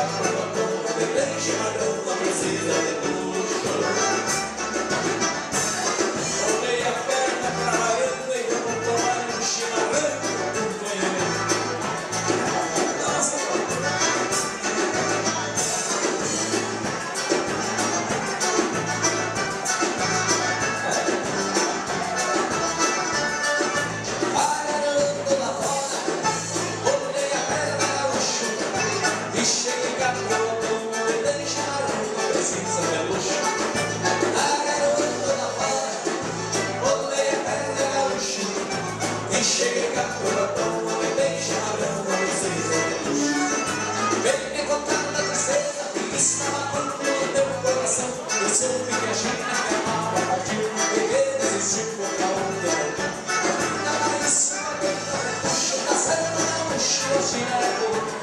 gato, bebê chimarrão, não precisa de luxo. Tomei a perna pra varanda e vamos tomar um chimarrão com companheiro. E cheguei cá pro outono, bebendo chimarrão, não precisa de luxo. A garota da fora, botei a perna gaúcho. E cheguei cá pro outono, bebendo chimarrão, não precisa de luxo. Vem me contar da tristeza que estava dentro do teu coração. Eu soube que a gente me amava, partiu, porque desistiu por causa do teu. Ainda mais uma coisa de puxo, tá certo, não, hoje não é pouco.